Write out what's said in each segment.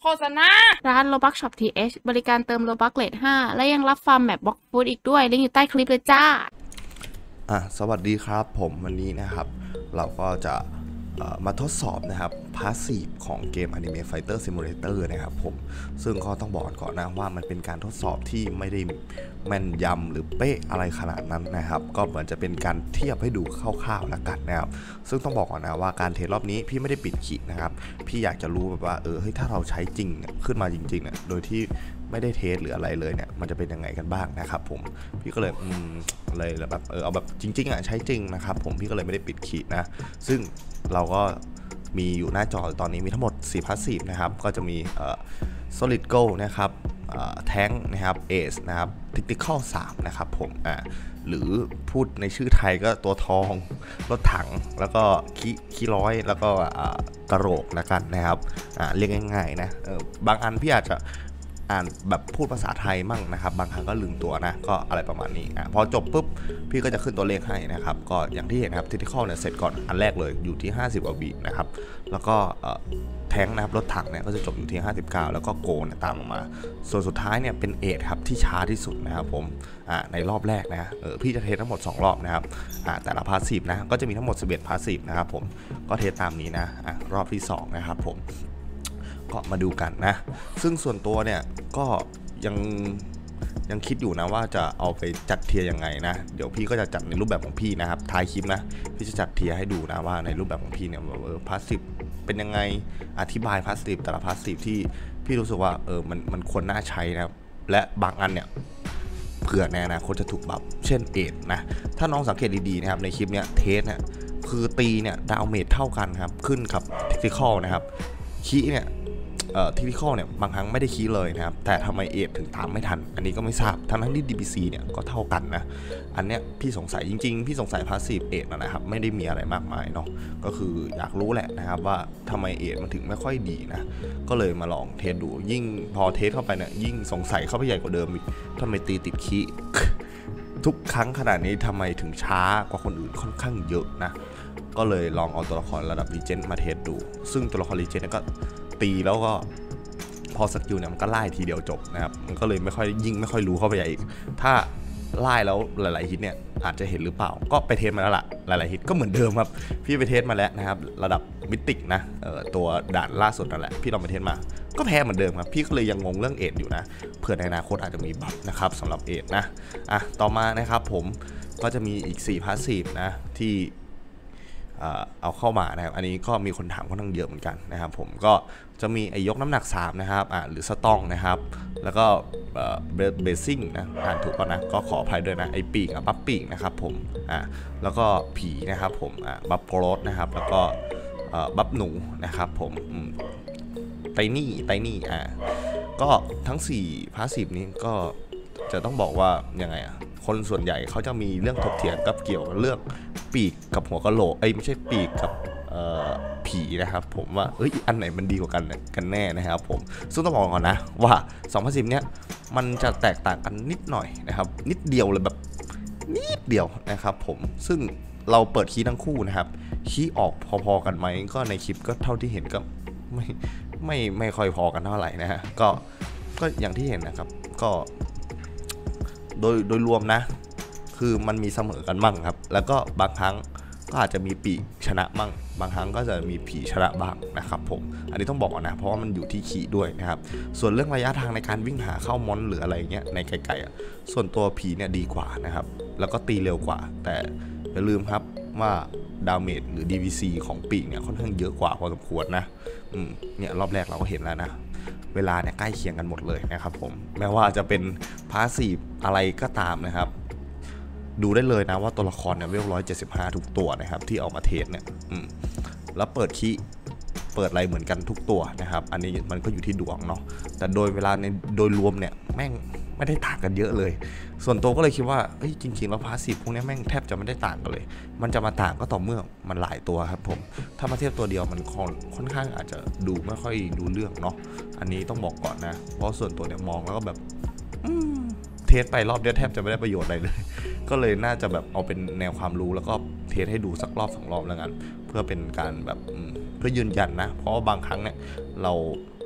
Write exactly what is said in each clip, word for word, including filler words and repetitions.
โฆษณาร้าน Robux Shop ที เอช บริการเติม Robux เลทห้าและยังรับฟาร์มแมปบล็อกฟูดอีกด้วยลิงก์อยู่ใต้คลิปเลยจ้าอ่ะสวัสดีครับผมวันนี้นะครับเราก็จะมาทดสอบนะครับพาสซีฟของเกม Anime Fighter Simulator นะครับผมซึ่งก็ต้องบอกก่อนนะว่ามันเป็นการทดสอบที่ไม่ได้แม่นยำหรือเป๊ะอะไรขนาดนั้นนะครับก็เหมือนจะเป็นการเทียบให้ดูคร่าวๆแล้วกันนะครับซึ่งต้องบอกก่อนนะว่าการเทสรอบนี้พี่ไม่ได้ปิดขีดนะครับพี่อยากจะรู้แบบว่าเออเฮ้ยถ้าเราใช้จริงขึ้นมาจริงๆเนี่ยโดยที่ไม่ได้เทสหรืออะไรเลยเนี่ยมันจะเป็นยังไงกันบ้างนะครับผมพี่ก็เลยอืมเลยแบบเออเอาแบบจริงๆอ่ะใช้จริงนะครับผมพี่ก็เลยไม่ได้ปิดขีดนะซึ่งเราก็มีอยู่หน้าจอตอนนี้มีทั้งหมดสี่พาสซีฟนะครับก็จะมีเอ่อ solid gold นะครับแทงนะครับ ace นะครับ tactical สามนะครับผมอ่าหรือพูดในชื่อไทยก็ตัวทองรถถังแล้วก็ขี้ขี้ร้อยแล้วก็กระโหลกนะกันนะครับอ่าเรียกง่ายๆนะเออบางอันพี่อาจจะอ่านแบบพูดภาษาไทยมั่งนะครับบางครั้งก็ลืมตัวนะก็อะไรประมาณนี้อ่ะพอจบปุ๊บพี่ก็จะขึ้นตัวเลขให้นะครับก็อย่างที่เห็นครับทิติคอลเนี่ยเสร็จก่อนอันแรกเลยอยู่ที่ห้าสิบกว่าวินะครับแล้วก็แทงนะครับรถถังเนี่ยก็จะจบอยู่ที่ห้าสิบเก้าแล้วก็โกนตามออกมาส่วนสุดท้ายเนี่ยเป็นเอทครับที่ช้าที่สุดนะครับผมอ่าในรอบแรกนะเออพี่จะเทสทั้งหมดสองรอบนะครับอ่าแต่ละพาสซีฟนะก็จะมีทั้งหมดสิบเอ็ดพาสซีฟนะครับผมก็เทสตามนี้นะอ่ารอบที่สองนะครับผมก็มาดูกันนะซึ่งส่วนตัวเนี่ยก็ยังยังคิดอยู่นะว่าจะเอาไปจัดเทียร์ยังไงนะเดี๋ยวพี่ก็จะจัดในรูปแบบของพี่นะครับท้ายคลิปนะพี่จะจัดเทียร์ให้ดูนะว่าในรูปแบบของพี่เนี่ยเออพาสซีฟเป็นยังไงอธิบายพาสซีฟแต่ละพาสซีฟที่พี่รู้สึกว่าเออมันมันควรน่าใช้นะและบางอันเนี่ยเผื่อในอนาคตจะถูกบัฟเช่นเอทนะถ้าน้องสังเกตดีๆนะครับในคลิปเนี้ยเทสเนี่ยคือตีเนี่ยดาวเมจเท่ากันครับขึ้นกับเทคนิคอลนะครับคีเนี่ยเอ่อทิพิคอลเนี่ยบางครั้งไม่ได้คีย์เลยนะครับแต่ทำไมเอทถึงตามไม่ทันอันนี้ก็ไม่ทราบทั้งทั้งที่ ดี บี ซี เนี่ยก็เท่ากันนะอันเนี้ยพี่สงสัยจริงๆพี่สงสัยพาสซีฟเอทนะครับไม่ได้มีอะไรมากมายเนาะก็คืออยากรู้แหละนะครับว่าทำไมเอทมันถึงไม่ค่อยดีนะก็เลยมาลองเทสดูยิ่งพอเทสเข้าไปเนี่ยยิ่งสงสัยเข้าไปใหญ่กว่าเดิมอีกทำไมตีติดคีย์ทุกครั้งขนาดนี้ทำไมถึงช้ากว่าคนอื่นค่อนข้างเยอะนะก็เลยลองเอาตัวละครระดับรีเจนต์มาเทสดูซึ่งตัวละครรีเจนต์ก็ตีแล้วก็พอสกิลเนี่ยมันก็ไล่ทีเดียวจบนะครับมันก็เลยไม่ค่อยยิ่งไม่ค่อยรู้เข้าไปใหญ่อีกถ้าไล่แล้วหลายๆฮิตเนี่ยอาจจะเห็นหรือเปล่าก็ไปเทสมาแล้วล่ะหลายๆฮิตก็เหมือนเดิมครับพี่ไปเทสมาแล้วนะครับระดับมิติกนะเอ่อตัวด่านล่าสุดนั่นแหละพี่ลองไปเทสมาก็แพ้เหมือนเดิมครับพี่ก็เลยยังงงเรื่องเอทอยู่นะเผื่อในอนาคตอาจจะมีบัฟนะครับสำหรับเอทนะอ่ะต่อมานะครับผมก็จะมีอีกสี่พาสซีฟนะที่เอาเข้ามานะครับอันนี้ก็มีคนถามค่อนข้างเยอะเหมือนกันนะครับผมก็จะมีไอ้ยกน้ำหนักสามนะครับอ่าหรือสตองนะครับแล้วก็เบสซิ่งนะอ่านถูกป่ะนะก็ขออภัยด้วยนะไอ้ปีกอ่ะบัฟปีกนะครับผมอ่าแล้วก็ผีนะครับผมอ่าบัฟโกรธนะครับแล้วก็บัฟหนูนะครับผมไตนี่ไตนี่อ่าก็ทั้งสี่พาสซีฟนี้ก็จะต้องบอกว่ายังไงอ่ะคนส่วนใหญ่เขาจะมีเรื่องถกเถียงกับเกี่ยวกับเรื่องปีกกับหัวกะโหลกเอ้ยไม่ใช่ปีกกับผีนะครับผมว่าเอ้ยอันไหนมันดีกว่ากันกันแน่นะครับผมซึ่งต้องบอกก่อนนะว่าสองพันสิบเนี้ยมันจะแตกต่างกันนิดหน่อยนะครับนิดเดียวเลยแบบนิดเดียวนะครับผมซึ่งเราเปิดคีย์ทั้งคู่นะครับคีย์ออกพอๆกันไหมก็ในคลิปก็เท่าที่เห็นก็ไม่ไม่ไม่ค่อยพอกันเท่าไหร่นะฮะก็ก็อย่างที่เห็นนะครับก็โดยโดยรวมนะคือมันมีเสมอกันมั่งครับแล้วก็บางครั้งก็อาจจะมีปีกชนะมั่งบางครั้งก็จะมีผีชนะบ้างนะครับผมอันนี้ต้องบอกนะเพราะว่ามันอยู่ที่ขี่ด้วยนะครับส่วนเรื่องระยะทางในการวิ่งหาเข้ามอนหรืออะไรเงี้ยในไกลๆส่วนตัวผีเนี่ยดีกว่านะครับแล้วก็ตีเร็วกว่าแต่อย่าลืมครับว่าดาเมจหรือ ดี วี ซี ของปีกเนี่ยค่อนข้างเยอะกว่าพอสมควรนะอืมเนี่ยรอบแรกเราก็เห็นแล้วนะเวลาเนี่ยใกล้เคียงกันหมดเลยนะครับผมแม้ว่าจะเป็นพาสซีฟอะไรก็ตามนะครับดูได้เลยนะว่าตัวละครเนี่ยเวลร้อยเจ็ดสิบห้าทุกตัวนะครับที่เอามาเทสเนี่ยแล้วเปิดคีย์เปิดอะไรเหมือนกันทุกตัวนะครับอันนี้มันก็อยู่ที่ดวงเนาะแต่โดยเวลาในโดยรวมเนี่ยแม่งไม่ได้ต่างกันเยอะเลยส่วนตัวก็เลยคิดว่าเฮ้ยจริงๆแล้วพาสซีฟพวกนี้แม่งแทบจะไม่ได้ต่างกันเลยมันจะมาต่างก็ต่อเมื่อมันหลายตัวครับผมถ้ามาเทียบตัวเดียวมันค่อนข้างอาจจะดูไม่ค่อยดูเรื่องเนาะอันนี้ต้องบอกก่อนนะเพราะส่วนตัวเนี่ยมองแล้วก็แบบเทสไปรอบเดียวแทบจะไม่ได้ประโยชน์อะไรเลยก็เลยน่าจะแบบเอาเป็นแนวความรู้แล้วก็เทสให้ดูสักรอบสองรอบแล้วกันเพื่อเป็นการแบบเพื่อยืนยันนะเพราะว่าบางครั้งเนี่ยเรา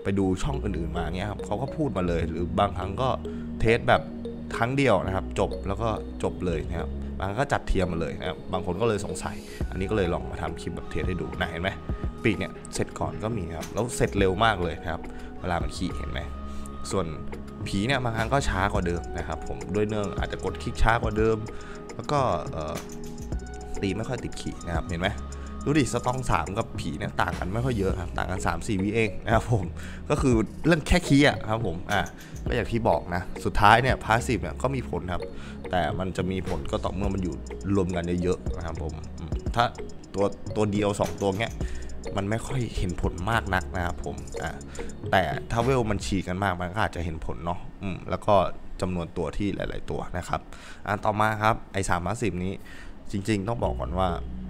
ไปดูช่องอื่นๆมาเงี้ยครับเขาก็พูดมาเลยหรือบางครั้งก็เทสแบบครั้งเดียวนะครับจบแล้วก็จบเลยนะครับบางก็จัดเทียมมาเลยนะครับบางคนก็เลยสงสัยอันนี้ก็เลยลองมาทำคลิปแบบเทสให้ดูนะเห็นไหมปีกเนี่ยเสร็จก่อนก็มีครับแล้วเสร็จเร็วมากเลยนะครับเวลามันขี่เห็นไหมส่วนผีเนี่ยบางครั้งก็ช้ากว่าเดิมนะครับผมด้วยเนื่องอาจจะกดคลิกช้ากว่าเดิมแล้วก็ตีไม่ค่อยติดขี่นะครับเห็นไหมดูดิสตองสามกับผีเนี่ยต่างกันไม่ค่อยเยอะครับต่างกัน สามถึงสี่ วิเองนะครับผมก็คือเรื่องแค่คีย์อะครับผมอ่ะก็อย่างที่บอกนะสุดท้ายเนี่ยพาสซีฟเนี่ยก็มีผลครับแต่มันจะมีผลก็ต่อเมื่อมันอยู่รวมกันเยอะๆนะครับผมถ้าตัวตัวเดียวสองตัวเนี้ยมันไม่ค่อยเห็นผลมากนักนะครับผมอ่ะแต่ถ้าเวลมันฉีกกันมากมันก็อาจจะเห็นผลเนาะอืมแล้วก็จำนวนตัวที่หลายๆตัวนะครับอ่ะต่อมาครับไอ้สามพาสซีฟนี้จริงๆต้องบอกก่อนว่า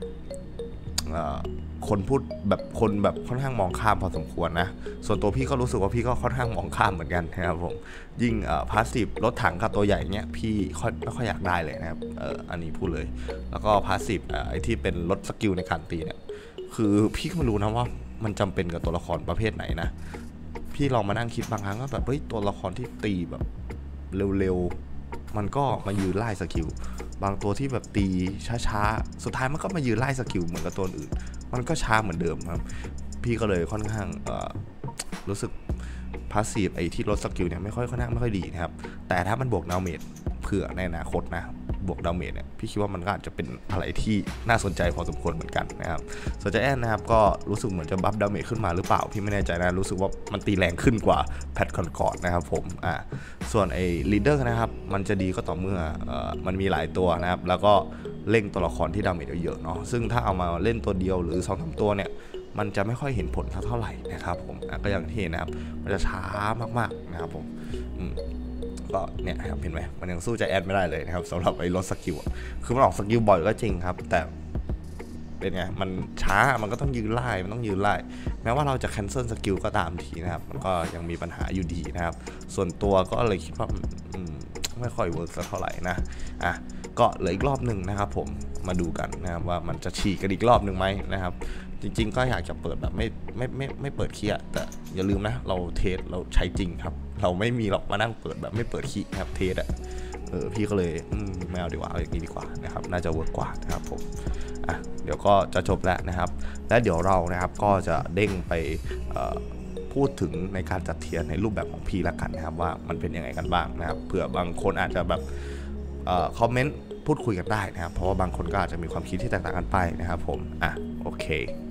คนพูดแบบคนแบบค่อนข้างมองข้ามพอสมควรนะส่วนตัวพี่ก็รู้สึกว่าพี่ก็ค่อนข้างมองข้ามเหมือนกันนะครับผมยิ่งพาสซีฟรถถังกับตัวใหญ่เนี้ยพี่ค่อยไม่ค่อยอยากได้เลยนะครับเอออันนี้พูดเลยแล้วก็พาสซีฟไอ้ที่เป็นลดสกิลในการตีเนี่ยคือพี่ก็ไม่รู้นะว่ามันจำเป็นกับตัวละครประเภทไหนนะพี่ลองมานั่งคิดบางครั้งก็แบบเฮ้ยตัวละครที่ตีแบบเร็วๆมันก็มายืนไล่สกิลบางตัวที่แบบตีช้าๆสุดท้ายมันก็มายืนไล่สกิลเหมือนกับตัวอื่นมันก็ช้าเหมือนเดิมครับพี่ก็เลยค่อนข้างรู้สึกพาสซีฟไอ้ที่ลดสกิลเนี่ยไม่ค่อยค่อนข้างไม่ค่อยดีนะครับแต่ถ้ามันบวกดาเมจเผื่อในอนาคตนะบวกดาเมจเนี่ยพี่คิดว่ามันก็อาจจะเป็นอะไรที่น่าสนใจพอสมควรเหมือนกันนะครับส่วนใจแอนนะครับก็รู้สึกเหมือนจะบัฟดาเมจขึ้นมาหรือเปล่าพี่ไม่แน่ใจนะรู้สึกว่ามันตีแรงขึ้นกว่าแพทก่อนๆนะครับผมอ่าส่วนไอ้ลีดเดอร์นะครับมันจะดีก็ต่อเมื่อเอ่อมันมีหลายตัวนะครับแล้วก็เล่งตัวละครที่ดาเมจเยอะๆเนาะซึ่งถ้าเอามาเล่นตัวเดียวหรือสองสามตัวเนี่ยมันจะไม่ค่อยเห็นผลเท่าไหร่นะครับผมก็อย่างที่เห็นนะครับมันจะช้ามากๆนะครับผมก็เนี่ยครับเห็นไหมมันยังสู้ใจแอนไม่ได้เลยนะครับสำหรับไอ้ลดสกิลคือมันออกสกิลบ่อยก็จริงครับแต่เป็นไงมันช้ามันก็ต้องยืนไล่มันต้องยืนไล่แม้ว่าเราจะแคนเซิลสกิลก็ตามทีนะครับมันก็ยังมีปัญหาอยู่ดีนะครับส่วนตัวก็เลยคิดว่าไม่ค่อยเวิร์กสักเท่าไหร่นะอ่ะก็เหลืออีกรอบหนึ่งนะครับผมมาดูกันนะครับว่ามันจะฉีกกันอีกรอบหนึ่งไหมนะครับจริงๆก็อยากจะเปิดแบบไม่ไม่ไม่ไม่เปิดคีย์แต่อย่าลืมนะเราเทสเราใช้จริงครับเราไม่มีหรอกมานั่งเปิดแบบไม่เปิดคีย์ครับเทสอ่ะเออพี่ก็เลยไม่เอาดีกว่าเอาอย่างนี้ดีกว่านะครับน่าจะเวิร์กกว่านะครับผมอ่ะเดี๋ยวก็จะจบแล้วนะครับและเดี๋ยวเรานะครับก็จะเด้งไปพูดถึงในการจัดเทียร์ในรูปแบบของพี่ละกันนะครับว่ามันเป็นยังไงกันบ้างนะครับเผื่อบางคนอาจจะแบบคอมเมนต์พูดคุยกันได้นะครับเพราะว่าบางคนก็อาจจะมีความคิดที่แตกต่างกันไปนะครับผมอ่ะโอเค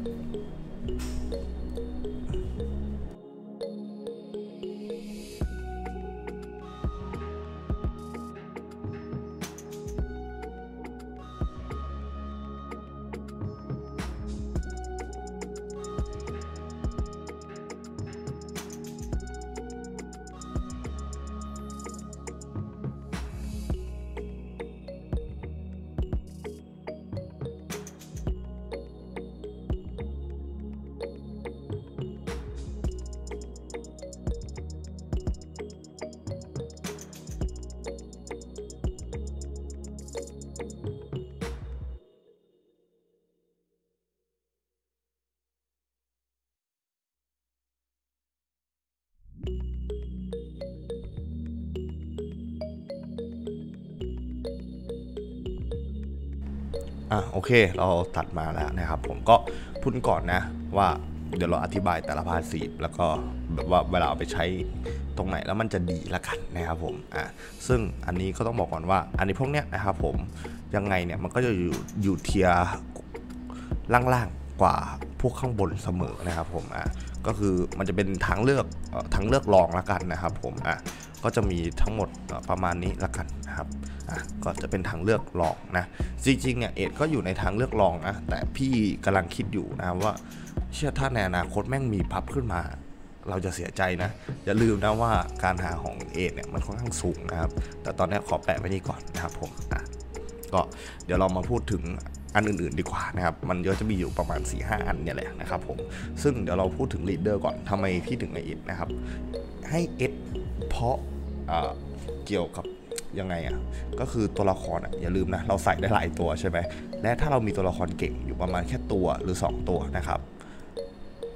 อ่ะโอเคเราตัดมาแล้วนะครับผมก็พูดก่อนนะว่าเดี๋ยวเราอธิบายแต่ละพาสซีฟแล้วก็แบบว่าเวลาเอาไปใช้ตรงไหนแล้วมันจะดีละกันนะครับผมอ่ะซึ่งอันนี้ก็ต้องบอกก่อนว่าอันนี้พวกเนี้ยนะครับผมยังไงเนี่ยมันก็จะอยู่อยู่เทียร์ล่างๆกว่าพวกข้างบนเสมอนะครับผมอ่ะก็คือมันจะเป็นทางเลือกทางเลือกรองละกันนะครับผมอ่ะก็จะมีทั้งหมดประมาณนี้ละกันนะครับอ่ะก็จะเป็นทางเลือกรองนะจริงๆเนี่ยเอ็ดก็อยู่ในทางเลือกรองนะแต่พี่กำลังคิดอยู่นะว่าเชื่อถ้าในอนาคตแม่งมีพับขึ้นมาเราจะเสียใจนะอย่าลืมนะว่าการหาของเอ็ดเนี่ยมันค่อนข้างสูงนะครับแต่ตอนนี้ขอแปะไว้นี่ก่อนนะครับผมอ่ะก็เดี๋ยวเรามาพูดถึงอันอื่นๆดีกว่านะครับมันก็จะมีอยู่ประมาณ สี่ห้า อันเนี่ยแหละนะครับผมซึ่งเดี๋ยวเราพูดถึงลีดเดอร์ก่อนทำไมพี่ถึงให้เอ็ดนะครับให้เอ็ดเพราะเกี่ยวกับยังไงอ่ะก็คือตัวละครอ่ะอย่าลืมนะเราใส่ได้หลายตัวใช่ไหมและถ้าเรามีตัวละครเก่งอยู่ประมาณแค่ตัวหรือสองตัวนะครับ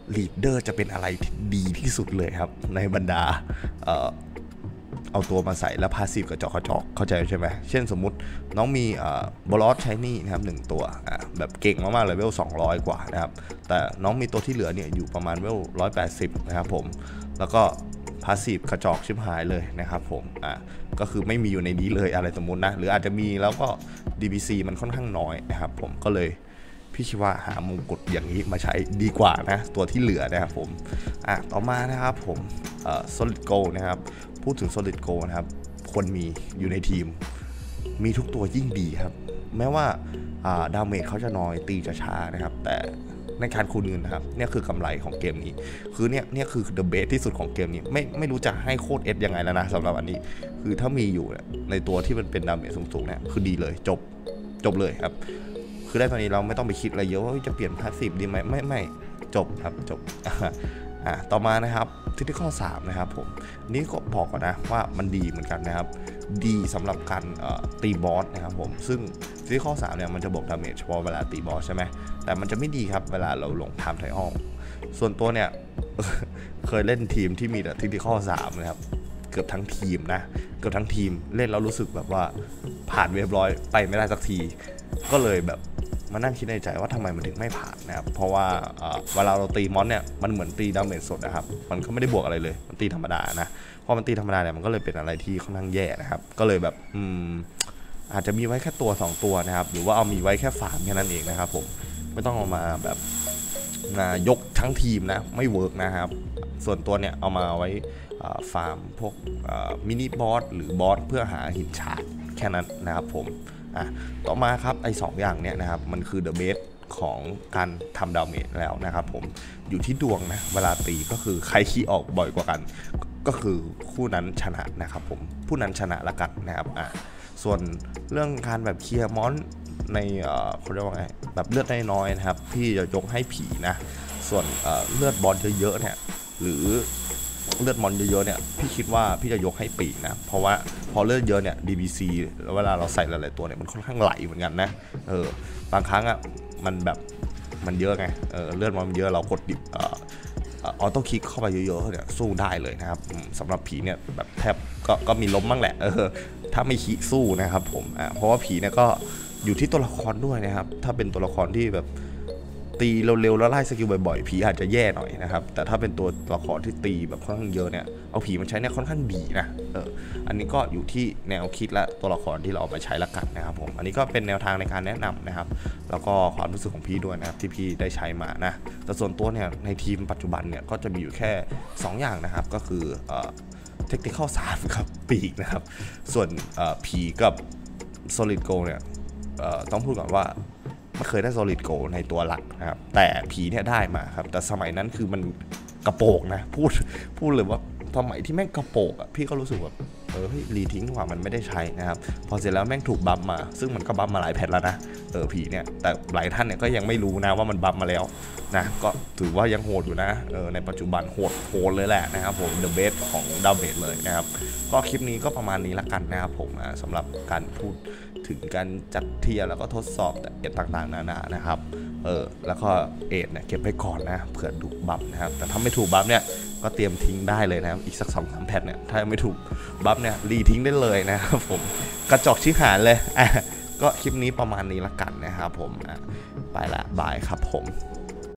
ลีดเดอร์จะเป็นอะไรที่ดีที่สุดเลยครับในบรรดาเอ่อเอาตัวมาใส่แล้วพาสซีฟกระจอกกระจอกเข้าใจใช่ไหมเช่นสมมุติน้องมีบอลลอสใช้นี่นะครับหนึ่งตัวแบบเก่งมากๆเลยเวลสองร้อยกว่านะครับแต่น้องมีตัวที่เหลือเนี่ยอยู่ประมาณเวลหนึ่งร้อยแปดสิบนะครับผมแล้วก็พาสซีฟกระจอกชิบหายเลยนะครับผมอ่ะก็คือไม่มีอยู่ในนี้เลยอะไรสมมุตินะหรืออาจจะมีแล้วก็ ดี บี ซี มันค่อนข้างน้อยนะครับผมก็เลยพี่คิดว่าหามงกุฎอย่างนี้มาใช้ดีกว่านะตัวที่เหลือนะครับผมอ่ะต่อมานะครับผมเอ่อ Solid Gold นะครับพูดถึง Solid Gold นะครับควรมีอยู่ในทีมมีทุกตัวยิ่งดีครับแม้ว่าดาเมจเขาจะน้อยตีจะช้านะครับแต่ในการคูณเงินนะครับเนี่ยคือกำไรของเกมนี้คือเนี่ยเนี่ยคือ the best ที่สุดของเกมนี้ไม่ไม่รู้จะให้โคตรเอสยังไงแล้วนะสำหรับอันนี้คือถ้ามีอยู่ในตัวที่มันเป็นดาเมจสูงๆเนี่ยคือดีเลยจบจบเลยครับคือได้ตอนนี้เราไม่ต้องไปคิดอะไรเยอะว่าจะเปลี่ยนพาสซีฟดีไหมไม่ไม่จบครับจบอ่ะต่อมานะครับที่ที่ข้อสามนะครับผมนี่ก็บอกก่อนนะว่ามันดีเหมือนกันนะครับดีสำหรับการตีบอสนะครับผมซึ่งที่ข้อสามเนี่ยมันจะบอกดาเมจเฉพาะเวลาตีบอสใช่ไหมแต่มันจะไม่ดีครับเวลาเราลงไทม์ไทออลส่วนตัวเนี่ย เคยเล่นทีมที่มีแต่ที่ที่ข้อสามนะครับเกือบทั้งทีมนะเกือบทั้งทีมเล่นแล้วรู้สึกแบบว่าผ่านเรียบร้อยไปไม่ได้สักทีก็เลยแบบมานั่งคิดในใจว่าทำไมมันถึงไม่ผ่านนะครับเพราะว่าเวลาเราตีมอนเนี่ยมันเหมือนตีดาเมจสดนะครับมันก็ไม่ได้บวกอะไรเลยมันตีธรรมดานะพอมันตีธรรมดาเนี่ยมันก็เลยเป็นอะไรที่ค่อนข้างแย่นะครับก็เลยแบบอืมอาจจะมีไว้แค่ตัวสองตัวนะครับหรือว่าเอามีไว้แค่ฟาร์มแค่นั้นเองนะครับผมไม่ต้องเอามาแบบยกทั้งทีมนะไม่เวิร์กนะครับส่วนตัวเนี่ยเอามาไว้ฟาร์มพวกมินิบอสหรือบอสเพื่อหาหินฉาดแค่นั้นนะครับผมอ่ะต่อมาครับไอ้สองอย่างเนี่ยนะครับมันคือเดอะเบสของการทำดาเมจแล้วนะครับผมอยู่ที่ดวงนะเวลาตีก็คือใครขี้ออกบ่อยกว่ากันก็คือคู่นั้นชนะนะครับผมผู้นั้นชนะละกันนะครับอ่ะส่วนเรื่องการแบบเคลียร์มอนในเอ่อเขาเรียกว่าไงแบบเลือดน้อยๆนะครับพี่จะยกให้ผีนะส่วนเอ่อเลือดบอลเยอะๆเนี่ยหรือเลือดมอนเยอะๆเนี่ยพี่คิดว่าพี่จะยกให้ปีกนะเพราะว่าพอเลือดเยอะเนี่ย ดี บี ซี เวลาเราใส่หลายๆตัวเนี่ยมันค่อนข้างไหลเหมือนกันนะเออบางครั้งอ่ะมันแบบมันเยอะไงเออเลือดมันเยอะเรากดดิบเอ่อออโต้คลิกเข้าไปเยอะๆเนี่ยสู้ได้เลยนะครับสำหรับผีเนี่ยแบบแทบก็ก็มีล้มบ้างแหละเออถ้าไม่ขี้สู้นะครับผมอ่าเพราะว่าผีเนี่ยก็อยู่ที่ตัวละครด้วยนะครับถ้าเป็นตัวละครที่แบบตีเร็วๆแล้วไล่สกิลบ่อยๆผีอาจจะแย่หน่อยนะครับแต่ถ้าเป็นตัวละครที่ตีแบบค่อนข้างเยอะเนี่ยเอาผีมาใช้เนี่ยค่อนข้างดีนะเอออันนี้ก็อยู่ที่แนวคิดและตัวละครที่เราเอามาใช้ละกันนะครับผมอันนี้ก็เป็นแนวทางในการแนะนำนะครับแล้วก็ความรู้สึกของพี่ด้วยนะครับที่พี่ได้ใช้มานะแต่ส่วนตัวเนี่ยในทีมปัจจุบันเนี่ยก็จะมีอยู่แค่สองอย่างนะครับก็คือเอ่อเทคนิคข้อสามครับปีกนะครับส่วนผีกับ Solid Gold เนี่ยต้องพูดก่อนว่าไม่เคยได้ Solid Gold ในตัวหลักนะครับแต่ผีเนี่ยได้มาครับแต่สมัยนั้นคือมันกระโปงนะพูดพูดเลยว่าสมัยที่แม่งกระโปงอ่ะพี่ก็รู้สึกว่าเออรีทิ้งว่ามันไม่ได้ใช้นะครับพอเสร็จแล้วแม่งถูกบัฟมาซึ่งมันก็บัฟมาหลายแพทแล้วนะเออผีเนี่ยแต่หลายท่านเนี่ยก็ยังไม่รู้นะว่ามันบัฟมาแล้วนะก็ถือว่ายังโหดอยู่นะเออในปัจจุบันโหดโหดเลยแหละนะครับผม The Best ของดาเมจเลยนะครับก็คลิปนี้ก็ประมาณนี้ละกันนะครับผมสำหรับการพูดถึงการจัดเทียร์แล้วก็ทดสอบเอ็ดต่างๆนานานะครับเออแล้วก็เอ็ดเนี่ยเก็บไว้ก่อนนะเผื่อถูกบัฟนะครับแต่ถ้าไม่ถูกบัฟเนี่ยก็เตรียมทิ้งได้เลยนะครับอีกสักสองสามแพทเนี่ยถ้าไม่ถูกบัฟเนี่ยรีทิ้งได้เลยนะครับผมกระจอกชิบหายเลยอ่ะก็คลิปนี้ประมาณนี้ละกันนะครับผมอ่ะไปละบายครับผม